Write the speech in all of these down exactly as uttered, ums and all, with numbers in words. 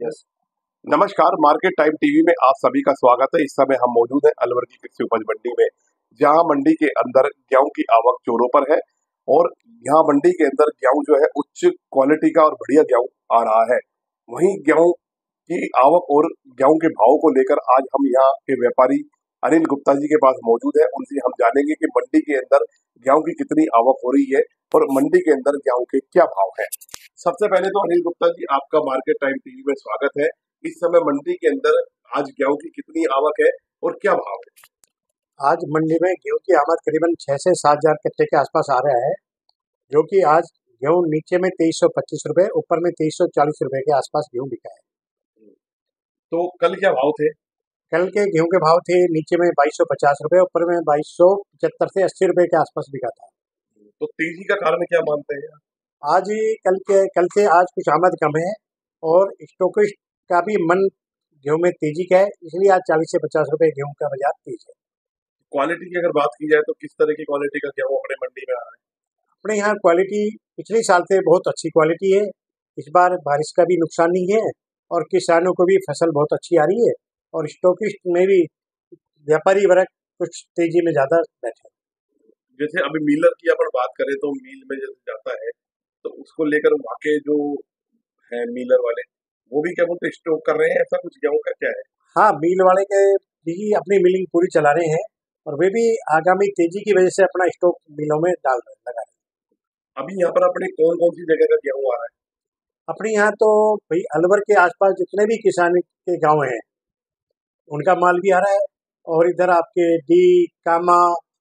Yes. नमस्कार, market time TV में आप सभी का स्वागत है। इस समय हम मौजूद हैं अलवर की कृषि उपज मंडी में, जहां मंडी के अंदर गेहूं की आवक जोरों पर है और यहां मंडी के अंदर गेहूं जो है उच्च क्वालिटी का और बढ़िया गेहूं आ रहा है। वहीं गेहूं की आवक और गेहूं के भाव को लेकर आज हम यहाँ के व्यापारी अनिल गुप्ता जी के पास मौजूद है। उनसे हम जानेंगे कि मंडी के अंदर गेहूं की कितनी आवक हो रही है और मंडी के अंदर गेहूं के क्या भाव है। सबसे पहले तो अनिल गुप्ता जी, आपका मार्केट टाइम टीवी में स्वागत है। इस समय मंडी के अंदर आज गेहूं की कितनी आवक है और क्या भाव है? आज मंडी में गेहूं की आमद करीबन छह से सात हजार कट्टे के आसपास आ रहा है, जो कि आज गेहूं नीचे में तेईस सौ पच्चीस रुपए, ऊपर में तेईस सौ चालीस रुपए के आसपास गेहूं बिका है। तो कल क्या भाव थे? कल के गेहूं के भाव थे नीचे में बाईस सौ पचास रुपए, ऊपर में बाईस सौ पचहत्तर से अस्सी रुपए के आसपास बिका था। तो तेजी का कारण क्या मानते हैं? आज ही कल के कल से आज कुछ आमद कम है और स्टॉकिस्ट का भी मन गेहूं में तेजी का है, इसलिए आज चालीस से पचास रुपए गेहूं का बाजार तेज है। क्वालिटी की अगर बात की जाए तो किस तरह की क्वालिटी का गेहूं अपने मंडी में आ रहा है? अपने यहाँ क्वालिटी पिछले साल से बहुत अच्छी क्वालिटी है। इस बार बारिश का भी नुकसान नहीं है और किसानों को भी फसल बहुत अच्छी आ रही है और स्टॉकिस्ट में भी व्यापारी वर्ग कुछ तेजी में ज्यादा बैठे। जैसे अभी मिलर की अपन बात करें तो मिल में जैसे जाता है तो उसको लेकर वहाँ के जो है मिलर वाले वो भी क्या बोलते स्टॉक कर रहे हैं, ऐसा कुछ गेहूं का क्या है? हाँ, मिल वाले के भी अपनी मिलिंग पूरी चला रहे हैं और वे भी आगामी तेजी की वजह से अपना स्टॉक मिलों में डाल रहे लगा रहे हैं। अभी यहाँ पर अपने कौन कौन सी जगह का गेहूं आ रहा है? अपने यहाँ तो भाई अलवर के आसपास जितने भी किसान के गांव हैं उनका माल भी आ रहा है और इधर आपके डी कामा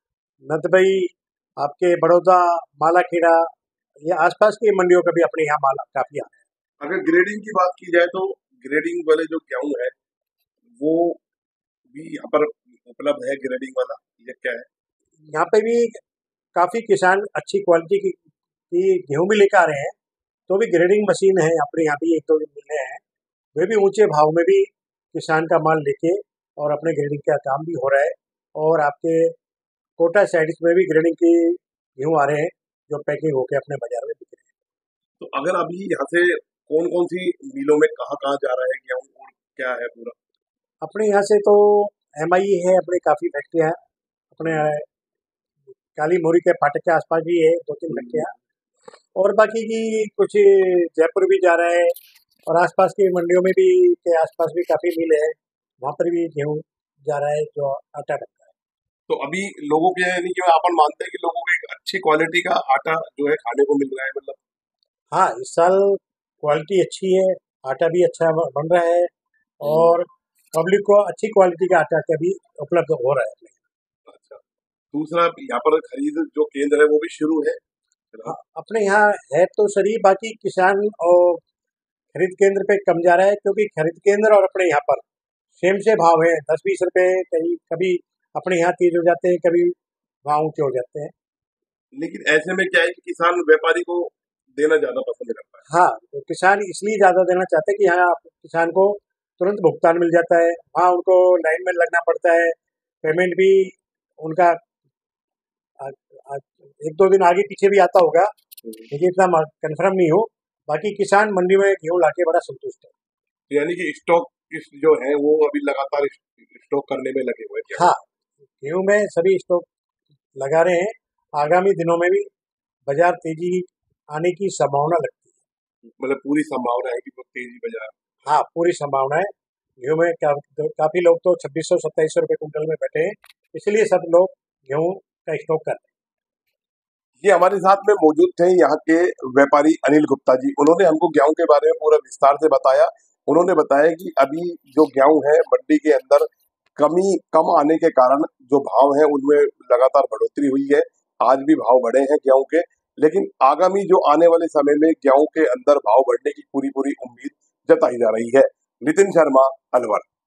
नदबई, आपके बड़ौदा, मालाखेड़ा, ये आसपास की मंडियों का भी अपने यहाँ माल काफी आ रहा है। अगर ग्रेडिंग की बात की जाए तो ग्रेडिंग वाले जो गेहूं है वो भी यहाँ पर उपलब्ध है। ग्रेडिंग वाला ये क्या है? यहाँ पे भी काफी किसान अच्छी क्वालिटी की, की गेहूं भी लेकर आ रहे हैं, तो भी ग्रेडिंग मशीन है अपने यहाँ भी एक दो मिले हैं, वे भी ऊंचे भाव में भी किसान का माल लेके और अपने ग्रेडिंग का काम भी हो रहा है। और आपके कोटा साइड में भी ग्रेडिंग के गेहूं आ रहे हैं जो पैकिंग होके अपने बाजार में बिक रहे हैं। तो अगर अभी यहाँ से कौन कौन सी मिलों में कहाँ कहाँ जा रहा है गेहूं और क्या है पूरा? अपने यहाँ से तो एम आई है, अपने काफी फैक्ट्रियाँ हैं, अपने काली मोरी के फाटक के आसपास भी है दो तीन फैक्ट्रियाँ, और बाकी की कुछ जयपुर भी जा रहा है और आसपास की मंडियों में भी के आसपास भी काफी मिल है, वहाँ पर भी गेहूं जा रहा है जो आटा रखता है। तो अभी लोगों के यानी कि अपन मानते हैं कि लोगों को एक अच्छी क्वालिटी का आटा जो है खाने को मिल रहा है, मतलब हाँ, इस साल क्वालिटी अच्छी है, आटा भी अच्छा बन रहा है और पब्लिक को अच्छी क्वालिटी का आटा का भी उपलब्ध हो रहा है। अच्छा, दूसरा यहाँ पर खरीद जो केंद्र है वो भी शुरू है। हाँ, अपने यहाँ है तो सही, बाकी किसान और खरीद केंद्र पे कम जा रहा है क्योंकि खरीद केंद्र और अपने यहाँ पर सेम से भाव है, दस बीस रुपए कहीं कभी अपने यहाँ तेज हो जाते हैं, कभी वहाँ ऊंचे हो जाते हैं। लेकिन ऐसे में क्या है कि किसान व्यापारी को देना ज्यादा पसंद करता है। हाँ, तो किसान इसलिए ज्यादा देना चाहते हैं कि यहाँ किसान को तुरंत भुगतान मिल जाता है, वहाँ उनको लाइन में लगना पड़ता है, पेमेंट भी उनका आ, आ, एक दो दिन आगे पीछे भी आता होगा, लेकिन इतना कंफर्म नहीं हो। बाकी किसान मंडी में गेहूं लाके बड़ा संतुष्ट है। यानी कि स्टॉक जो है वो अभी लगातार स्टॉक करने में लगे हुए हैं। हाँ, गेहूं में सभी स्टॉक लगा रहे हैं, आगामी दिनों में भी बाजार तेजी आने की संभावना लगती है। मतलब पूरी संभावना है कि वो तेजी बाजार? हाँ, पूरी संभावना है। गेहूं में का, काफी लोग तो छब्बीस सौ सत्ताईस सौ रुपए कुंटल में बैठे हैं, इसलिए सब लोग गेहूं का स्टॉक कर रहे हैं। ये हमारे साथ में मौजूद थे यहाँ के व्यापारी अनिल गुप्ता जी। उन्होंने हमको गेहूं के बारे में पूरा विस्तार से बताया। उन्होंने बताया कि अभी जो गेहूं है मंडी के अंदर कमी कम आने के कारण जो भाव है उनमें लगातार बढ़ोतरी हुई है। आज भी भाव बढ़े हैं गेहूं के, लेकिन आगामी जो आने वाले समय में गेहूं के अंदर भाव बढ़ने की पूरी पूरी उम्मीद जताई जा रही है। नितिन शर्मा, अलवर।